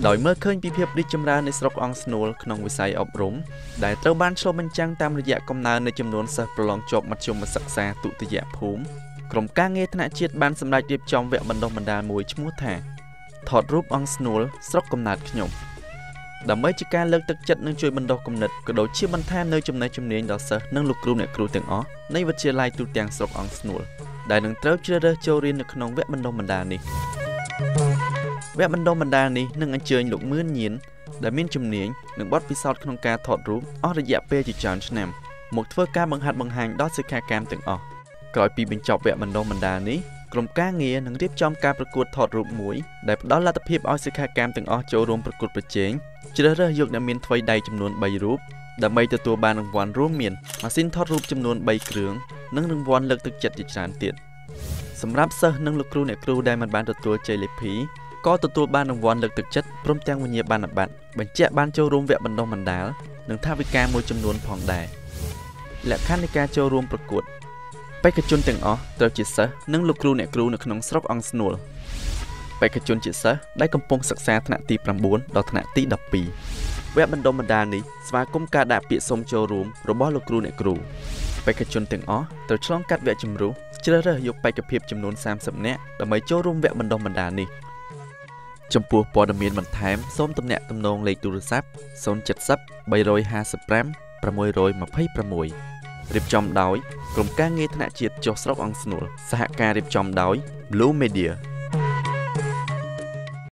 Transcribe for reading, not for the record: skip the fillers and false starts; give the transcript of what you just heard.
ដោយមើលឃើញពីភាពរីកចម្រើននៃស្រុកអង្គស្នួលក្នុងវិស័យអប់រំដែលត្រូវបានឆ្លុះបញ្ចាំងតាមរយៈកំណើននៃចំនួនសិស្សប្រឡងជាប់មធ្យមសិក្សាទុតិយភូមិក្រុមការងារថ្នាក់ជាតិបានសម្រេចរៀបចំវគ្គបណ្ដុះបណ្ដាលមួយឈ្មោះថាថតរូបអង្គស្នួលស្រុកកំណើតខ្ញុំដើម្បីជាការលើកទឹកចិត្តនិងជួយបណ្ដុះគំនិតក៏ដូចជាបន្ថែមនូវចំណេះជំនាញដល់សិស្សនិងលោកគ្រូអ្នកគ្រូទាំងអស់នៃវិទ្យាល័យទូទាំងស្រុកអង្គស្នួលដែលនឹងត្រូវជ្រើសរើសចូលរៀននៅក្នុងវគ្គបណ្ដុះបណ្ដាលនេះវគ្គបណ្ដុះបណ្ដាលនេះនឹងអញ្ជើញលោកមឿនញៀនដែលមានជំនាញនិងបទពិសោធន៍ក្នុងការថតរូបអស់រយៈពេលជាច្រើនឆ្នាំមកធ្វើការបង្ហាត់បង្ហាញដល់សិក្ខាកាមទាំងអស់ក្រោយពីបញ្ចប់វគ្គបណ្ដុះបណ្ដាលនេះក្រុមការងារនឹងរៀបចំការប្រកួតថតរូបមួយដែលផ្ដល់លទ្ធភាពឲ្យសិក្ខាកាមទាំងអស់ចូលរួមប្រកួតប្រជែងជ្រើសរើសយកអ្នកមានថ្វីដៃចំនួន3រូបដើម្បីទទួលបានរង្វាន់រួមមានម៉ាស៊ីនថតរូបចំនួន3គ្រឿងនិងរង្វាន់លើកទឹកចិត្តជាច្រើនទៀតសម្រាប់សិស្សនិងលោកគ្រូអ្នកគ្រូដែលមិនបានទទួលជ័យលាភីក៏ទទួលបានរង្វាន់លើកទឹកចិត្តព្រមទាំងវិញ្ញាបនបត្របញ្ជាក់បានចូលរួមវគ្គបណ្ដុះបណ្ដាលនិងថវិកាមួយចំនួនផងដែរលក្ខខណ្ឌនៃការចូលរួមប្រកួតបេក្ខជនទាំងអស់ត្រូវជាសិស្សនិងលោកគ្រូអ្នកគ្រូនៅក្នុងស្រុកអង្គស្នួលបេក្ខជនជាសិស្សដែលកំពុងសិក្សាថ្នាក់ទី9ដល់ថ្នាក់ទី12វគ្គបណ្ដុះបណ្ដាលនេះស្វាគមន៍ការដាក់ពាក្យសុំចូលរួមរបស់លោកគ្រូអ្នកគ្រូបេក្ខជនទាំងអស់ត្រូវឆ្លងកាត់វគ្គជម្រុះជ្រើសរើសយកបេក្ខភាពចំនួន30នាក់ដើម្បីចូលរួមវគ្គបណ្ដុះបណ្ដាលនេះចំពោះព័ត៌មានបន្ថែមសូមទំនាក់ទំនងលេខទូរស័ព្ទ070 355 626រៀបចំដោយក្រុមការងារថ្នាក់ជាតិចុះស្រុកអង្គស្នួលសហការរៀបចំដោយ Blue Media